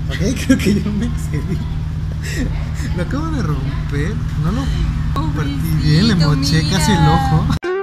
Ok, creo que yo me excedí. Lo acabo de romper. No lo partí bien, le moché casi el ojo.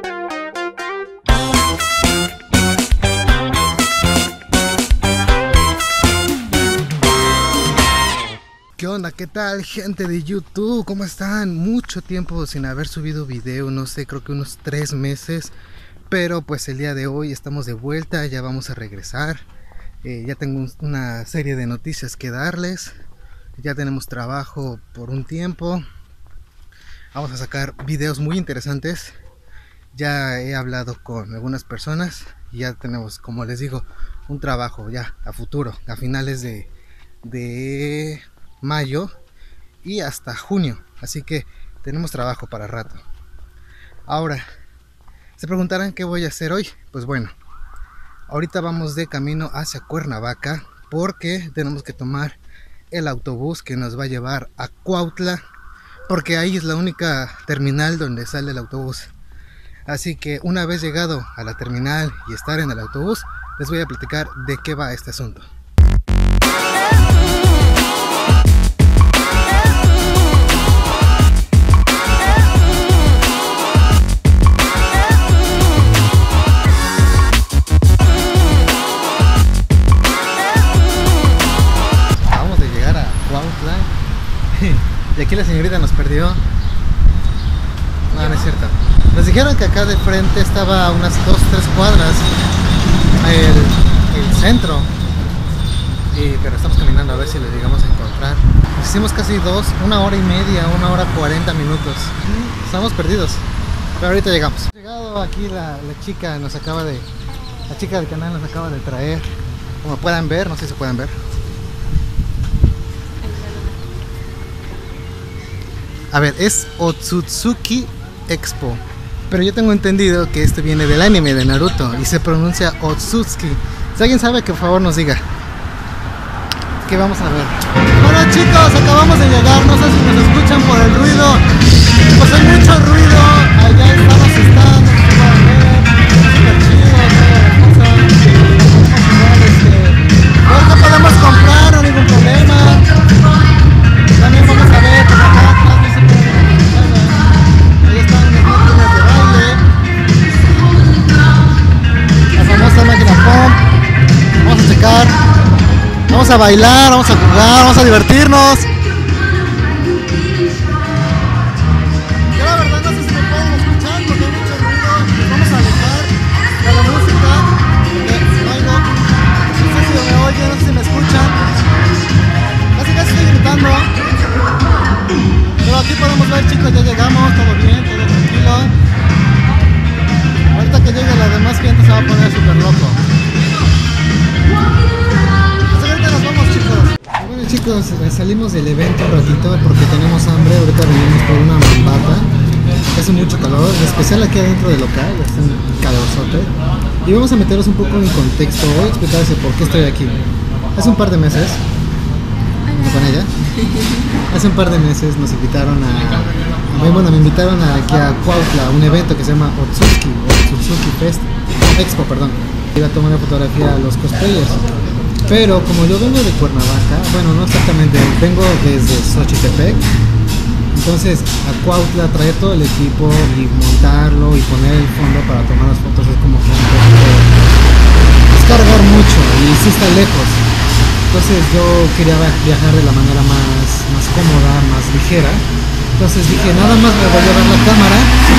¿Qué onda? ¿Qué tal, gente de YouTube? ¿Cómo están? Mucho tiempo sin haber subido video, no sé, creo que unos 3 meses. Pero pues el día de hoy estamos de vuelta, ya vamos a regresar. Ya tengo una serie de noticias que darles. Ya tenemos trabajo por un tiempo. Vamos a sacar videos muy interesantes. Ya he hablado con algunas personas y ya tenemos, como les digo, un trabajo ya a futuro, a finales de mayo y hasta junio. Así que tenemos trabajo para rato. Ahora, se preguntarán qué voy a hacer hoy. Pues bueno, ahorita vamos de camino hacia Cuernavaca porque tenemos que tomar el autobús que nos va a llevar a Cuautla, porque ahí es la única terminal donde sale el autobús. Así que una vez llegado a la terminal y estar en el autobús, les voy a platicar de qué va este asunto. Y aquí la señorita nos perdió. No, no es cierto. Nos dijeron que acá de frente estaba a unas 2-3 cuadras el centro. Pero estamos caminando a ver si lo llegamos a encontrar. Hicimos casi 1 hora y media, 1 hora 40 minutos. Estamos perdidos. Pero ahorita llegamos. Llegado aquí la chica nos acaba de... La chica del canal nos acaba de traer. Como puedan ver, no sé si se pueden ver. A ver, es Otsutsuki Expo. Pero yo tengo entendido que esto viene del anime de Naruto y se pronuncia Otsutsuki. Si alguien sabe, que por favor nos diga. ¿Qué vamos a ver? Bueno, chicos, acabamos de llegar. No sé si nos escuchan por el ruido. Pues hay mucho ruido. Allá estamos estando. Súper chido, todas las cosas. No podemos comprar, no hay ningún problema. También vamos a ver por acá atrás, no se puede ver nada. Ahí están las máquinas de baile. La famosa máquina pump. Vamos a checar. Vamos a bailar, vamos a jugar, vamos a divertirnos. Yo la verdad no sé si me pueden escuchar porque hay mucho ruido. Nos vamos a alejar de la música. Bailo. No sé si me oyen, no sé si me escuchan. Casi estoy gritando. Pero aquí podemos ver, chicos, ya llegamos, todo bien, todo tranquilo. Ahorita que llegue la demás gente se va a poner súper loco. Así que ahorita nos vamos, chicos. Bueno, chicos, salimos del evento un ratito porque tenemos hambre. Ahorita venimos por una mambata. Hace mucho calor, en especial aquí adentro del local, está un calorzote. Y vamos a meternos un poco en contexto. Voy a explicarles por qué estoy aquí. Hace un par de meses con ella. Hace un par de meses nos invitaron me invitaron aquí a Cuautla, a un evento que se llama Otsutsuki Fest, Expo, perdón. Iba a tomar una fotografía a los cosplayers. Pero como yo vengo de Cuernavaca, bueno, no exactamente, vengo desde Xochitepec. Entonces a Cuautla traer todo el equipo y montarlo y poner el fondo para tomar las fotos es como que un poco descargar mucho y sí está lejos. Entonces yo quería viajar de la manera más cómoda, más ligera. Entonces dije, nada más me voy a llevar la cámara.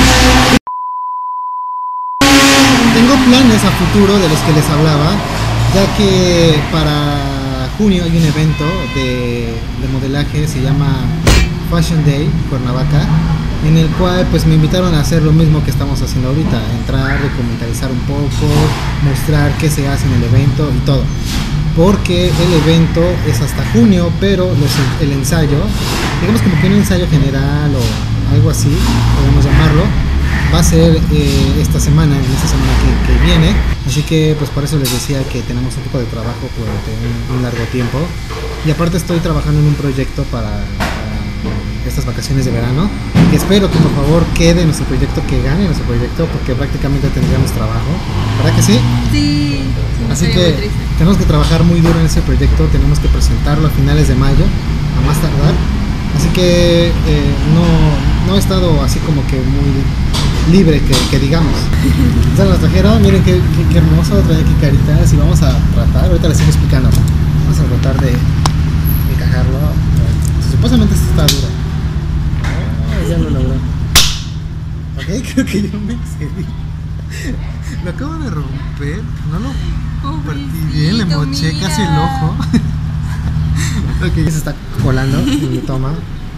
Tengo planes a futuro de los que les hablaba, ya que para junio hay un evento de modelaje, se llama Fashion Day Cuernavaca, en el cual pues me invitaron a hacer lo mismo que estamos haciendo ahorita, entrar, documentalizar un poco, mostrar qué se hace en el evento y todo. Porque el evento es hasta junio, pero el ensayo, digamos como que un ensayo general o algo así, podemos llamarlo, va a ser esta semana, en esta semana que viene. Así que pues por eso les decía que tenemos un poco de trabajo durante un largo tiempo. Y aparte estoy trabajando en un proyecto para estas vacaciones de verano, que espero que por favor quede nuestro proyecto, que gane nuestro proyecto, porque prácticamente tendríamos trabajo, ¿verdad que sí? Sí, sí. Así que tenemos que trabajar muy duro en ese proyecto, tenemos que presentarlo a finales de mayo, a más tardar. Así que no he estado así como que muy libre, que digamos. Se nos trajeron, miren qué hermoso, trae aquí caritas y vamos a tratar, ahorita les sigo explicando, vamos a tratar de encajarlo. Supuestamente esto está duro. Oh, ya lo logró. Ok, creo que yo me excedí. Lo acabo de romper, no lo partí bien, le moché casi el ojo. Ok, se está colando y me toma.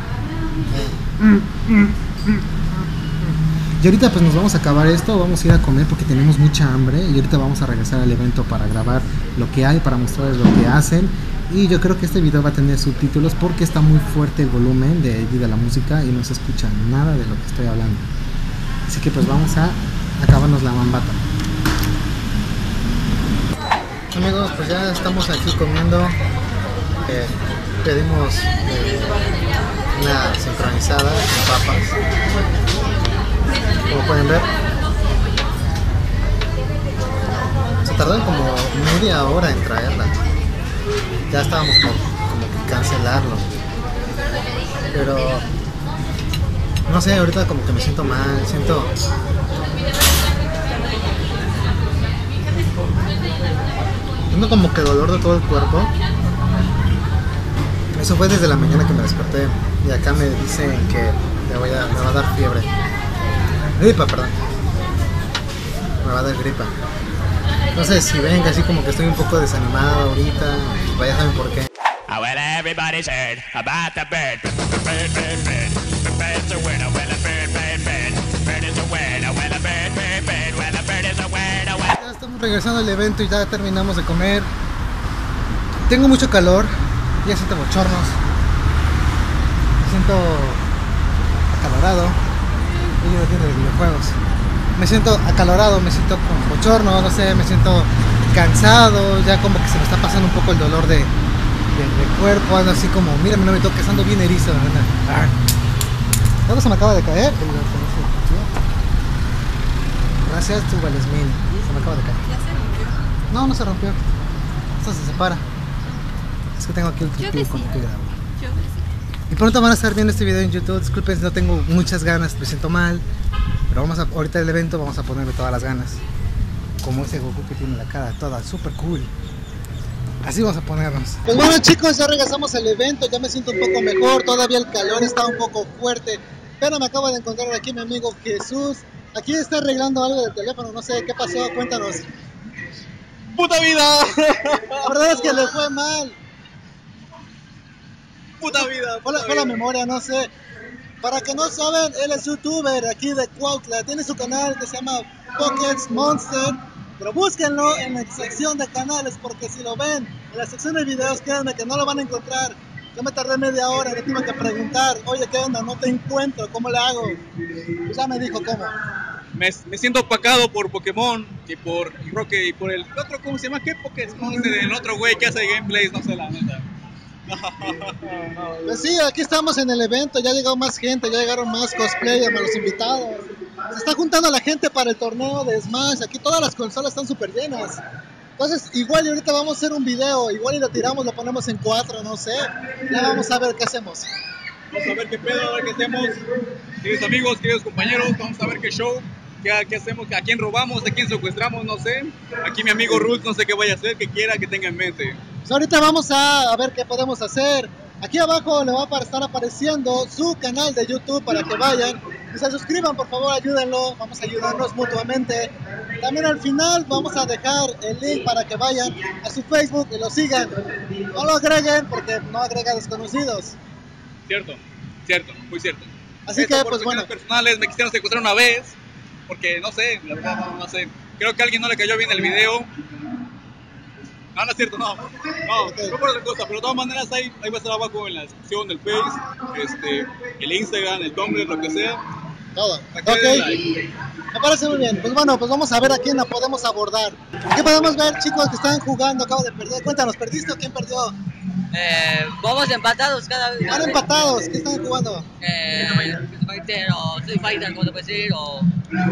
Y ahorita pues nos vamos a acabar esto, vamos a ir a comer porque tenemos mucha hambre y ahorita vamos a regresar al evento para grabar lo que hay, para mostrarles lo que hacen. Y yo creo que este video va a tener subtítulos porque está muy fuerte el volumen de la música y no se escucha nada de lo que estoy hablando. Así que pues vamos a acabarnos la mambata. Amigos, pues ya estamos aquí comiendo. Pedimos una sincronizada con papas. Como pueden ver, se tardan como media hora en traerla. Ya estábamos como que cancelarlo, pero no sé, ahorita como que me siento mal, siento como que dolor de todo el cuerpo. Eso fue desde la mañana que me desperté y acá me dicen que me va a dar fiebre. Gripa, perdón. Me va a dar gripa. Entonces, si ven que así como que estoy un poco desanimado ahorita, pues ya saben por qué. Well, everybody's heard about the bird. Bird, bird, bird. The bird's a winner. Well, a bird, bird, bird. Bird is a winner. Well, a bird, bird, bird. Well, a bird is a winner. Ya estamos regresando al evento y ya terminamos de comer. Tengo mucho calor. Ya siento bochornos. Me siento acalorado. Y yo no entiendo de videojuegos. Me siento acalorado, me siento con bochorno, no sé, me siento cansado, ya como que se me está pasando un poco el dolor de cuerpo, ando así como, mírame, no me toques, ando bien erizo, la verdad. Luego se me acaba de caer. Gracias, tu Valesmin. Se me acaba de caer. No se rompió. Esto se separa. Es que tengo aquí el tripé con el que grabo. Y pronto van a estar viendo este video en YouTube. Disculpen si no tengo muchas ganas, me siento mal. Pero ahorita el evento vamos a ponerle todas las ganas. Como ese Goku que tiene la cara toda super cool. Así vamos a ponernos. Pues bueno chicos, ya regresamos al evento. Ya me siento un poco mejor. Todavía el calor está un poco fuerte. Pero me acabo de encontrar aquí mi amigo Jesús. Aquí está arreglando algo del teléfono. No sé qué pasó, cuéntanos. ¡Puta vida! La verdad es que le fue mal. ¡Puta vida! Fue la memoria, no sé. Para que no saben, él es youtuber aquí de Cuautla. Tiene su canal que se llama Pockets Monster. Pero búsquenlo en la sección de canales, porque si lo ven en la sección de videos, créanme que no lo van a encontrar. Yo me tardé media hora, le tuve que preguntar, oye, ¿qué onda? No te encuentro, ¿cómo le hago? Pues ya me dijo cómo. Me siento opacado por Pokémon y por Roque y por el otro, ¿cómo se llama? ¿Qué Pokémon? El otro güey que hace gameplays, no sé la neta. Pues sí, aquí estamos en el evento, ya llegó más gente, ya llegaron más cosplayers, más los invitados. Se está juntando la gente para el torneo de Smash, aquí todas las consolas están súper llenas. Entonces igual y ahorita vamos a hacer un video, igual y lo tiramos, lo ponemos en 4, no sé. Ya vamos a ver qué hacemos. Vamos a ver qué pedo, a ver qué hacemos. Queridos amigos, queridos compañeros, vamos a ver qué show, qué hacemos, a quién robamos, a quién secuestramos, no sé. Aquí mi amigo Ruth, no sé qué vaya a hacer, que quiera, que tenga en mente. Pues ahorita vamos a ver qué podemos hacer. Aquí abajo le va a estar apareciendo su canal de YouTube para que vayan y se suscriban, por favor, ayúdenlo, vamos a ayudarnos mutuamente. También al final vamos a dejar el link para que vayan a su Facebook y lo sigan. No lo agreguen porque no agrega desconocidos. Cierto, muy cierto. Así esto que, por pues bueno. personales, me quisieron secuestrar una vez, porque no sé, la verdad no sé. Creo que a alguien no le cayó bien el video. No es cierto, no por otra cosa, pero de todas maneras ahí va a estar abajo en la descripción del Face, el Instagram, el Tumblr, lo que sea. Todo. Ok. Me parece muy bien. Pues bueno, pues vamos a ver a quién la podemos abordar. Aquí podemos ver chicos que están jugando, acabo de perder. Cuéntanos, ¿perdiste o quién perdió? Vamos empatados cada vez. Están empatados, ¿qué están jugando? Street Fighter o Street Fighter, como se puede decir, o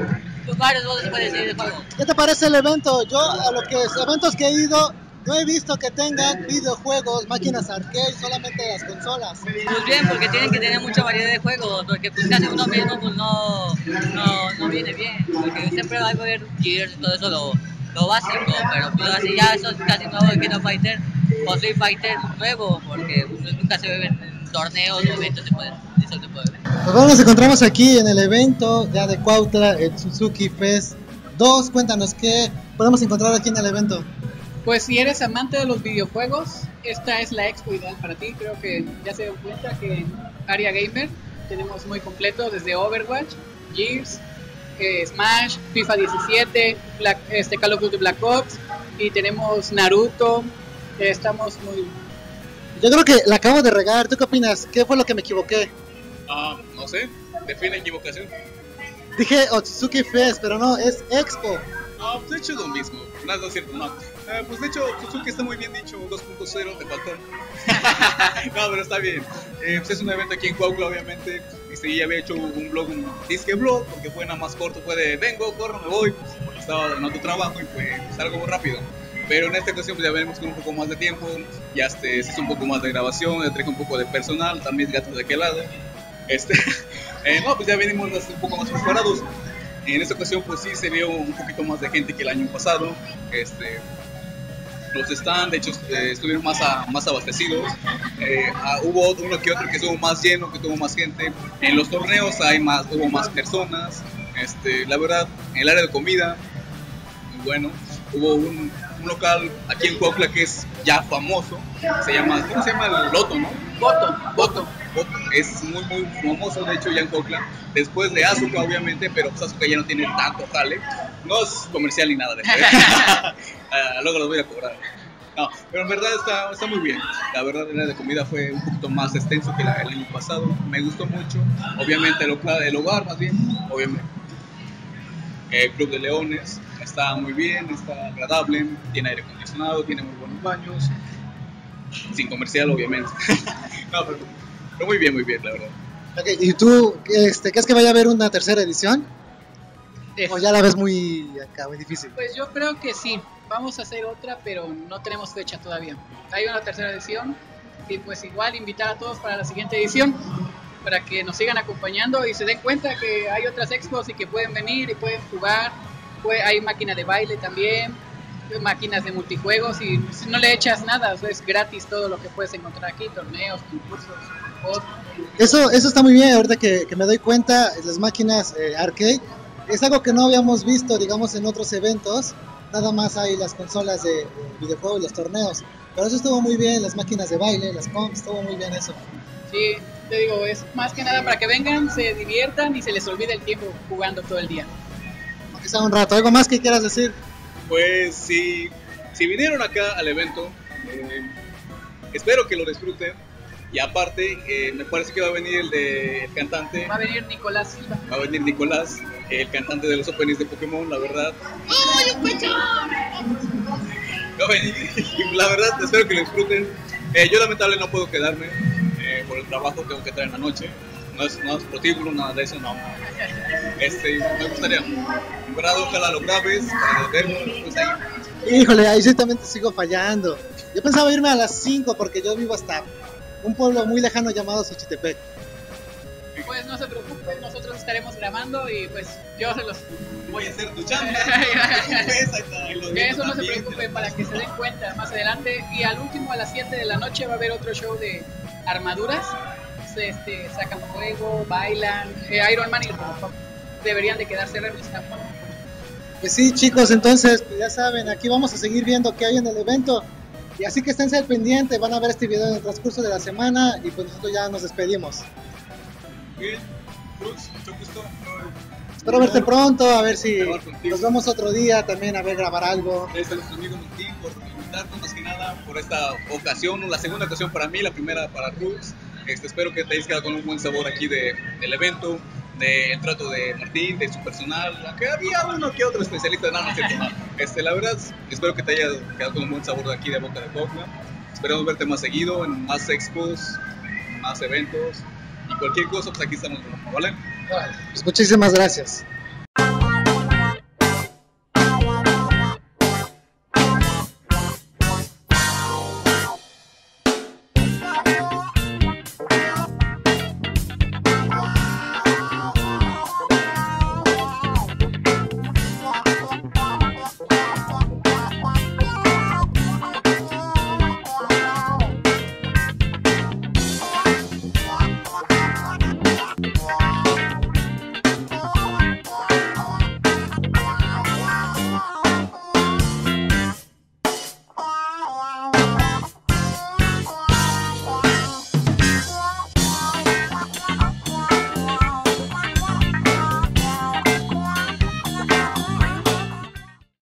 varios modos se puede decir de juego. ¿Qué te parece el evento? Yo a los eventos que he ido no he visto que tengan videojuegos, máquinas arcade, solamente las consolas. Pues bien, porque tienen que tener mucha variedad de juegos, porque pues casi uno mismo pues no viene bien, porque siempre va a haber Gears y todo eso lo básico, pero pues así ya eso es casi nuevo de Kino Fighter o Street Fighter nuevo, porque pues, nunca se ven en torneos o eventos de eso se puede ver. Pues bueno, nos encontramos aquí en el evento ya de Cuautla, el Suzuki Fest 2. Cuéntanos qué podemos encontrar aquí en el evento. Pues si eres amante de los videojuegos, esta es la expo ideal para ti. Creo que ya se dan cuenta que en Área Gamer tenemos muy completo desde Overwatch, Gears, Smash, FIFA 17, Call of Duty Black Ops y tenemos Naruto. Estamos muy... Yo creo que la acabo de regar. ¿Tú qué opinas? ¿Qué fue lo que me equivoqué? No sé, define equivocación. Dije Otsutsuki Fest, pero no, es Expo. No, pues de hecho es lo mismo, no es cierto, no. Pues de hecho, Suzuki está muy bien dicho, 2.0, te faltó. No, pero está bien. Pues es un evento aquí en Cuautla, obviamente. Ya había hecho un blog, un disque blog, porque fue nada más corto, fue de vengo, corro, me voy, porque estaba en otro trabajo y pues algo muy rápido. Pero en esta ocasión pues ya veremos con un poco más de tiempo, ya se hizo un poco más de grabación, ya traje un poco de personal, también gatos de aquel lado. No, pues ya venimos un poco más preparados. En esta ocasión pues sí se vio un poquito más de gente que el año pasado. Los stands de hecho estuvieron más abastecidos. Hubo uno que otro que estuvo más lleno, que tuvo más gente. En los torneos hubo más personas. La verdad, en el área de comida, muy bueno. Hubo un local aquí en Cuautla que es ya famoso. ¿Cómo se llama el Loto, no? Boto. Es muy famoso, de hecho, ya en Cuautla. Después de Azuka, obviamente, pero pues Azuka ya no tiene tanto jale. No es comercial ni nada de eso. Luego los voy a cobrar. No, pero en verdad está muy bien. La verdad, el área de comida fue un poquito más extenso que el año pasado. Me gustó mucho. Obviamente, el hogar, más bien. Obviamente. El Club de Leones está muy bien, está agradable. Tiene aire acondicionado, tiene muy buenos baños. Sin comercial, obviamente. No, pero muy bien, la verdad. Okay, ¿y tú crees que vaya a haber una tercera edición? ¿O ya la ves muy difícil? Pues yo creo que sí, vamos a hacer otra, pero no tenemos fecha todavía. Hay una tercera edición y pues igual invitar a todos para la siguiente edición, para que nos sigan acompañando y se den cuenta que hay otras expos y que pueden venir y pueden jugar. Hay máquinas de baile también, máquinas de multijuegos y si no le echas nada, es gratis todo lo que puedes encontrar aquí, torneos, concursos. Eso está muy bien, ahorita que me doy cuenta, las máquinas arcade es algo que no habíamos visto, digamos, en otros eventos. Nada más hay las consolas de videojuegos y los torneos, pero eso estuvo muy bien, las máquinas de baile, las comps, estuvo muy bien eso. Sí, te digo, es más que nada para que vengan, se diviertan y se les olvide el tiempo jugando todo el día. Aunque sea un rato, ¿algo más que quieras decir? Pues si vinieron acá al evento, espero que lo disfruten. Y aparte, me parece que va a venir el cantante. Va a venir Nicolás Silva. Va a venir Nicolás, el cantante de los openings de Pokémon, la verdad. ¡Ay, un pecho! Va a venir y la verdad espero que lo disfruten. Yo lamentablemente no puedo quedarme por el trabajo, tengo que estar en la noche. No es prostíbulo, nada de eso, no. Me gustaría, en verdad, ojalá lo grabes para verlo después ahí. Híjole, ahí sí también te sigo fallando. Yo pensaba irme a las 5 porque yo vivo hasta un pueblo muy lejano llamado Xochitepec. Pues no se preocupen, nosotros estaremos grabando y pues yo se los voy a hacer tu chamba. Que eso no se preocupen, para que se den cuenta más adelante. Y al último, a las 7 de la noche, va a haber otro show de armaduras. Sacan fuego, bailan. Iron Man y deberían de quedarse a verlos. Pues sí, chicos, entonces pues ya saben, aquí vamos a seguir viendo qué hay en el evento. Y así que esténse al pendiente, van a ver este video en el transcurso de la semana y pues nosotros ya nos despedimos. Bien, Cruz, mucho gusto. Espero verte pronto, a ver si nos vemos otro día también, a ver, grabar algo. Gracias a nuestro amigo Martín por invitarnos, más que nada, por esta ocasión, la segunda ocasión para mí, la primera para Cruz. Espero que te hayas quedado con un buen sabor aquí del evento, del trato de Martín, de su personal, aunque había uno que otro especialista, no es cierto, no. La verdad, espero que te haya quedado con un buen sabor de aquí de Boca de Cuautla. Esperamos verte más seguido, en más expos, más eventos, y cualquier cosa, pues aquí estamos, ¿vale? Pues muchísimas gracias.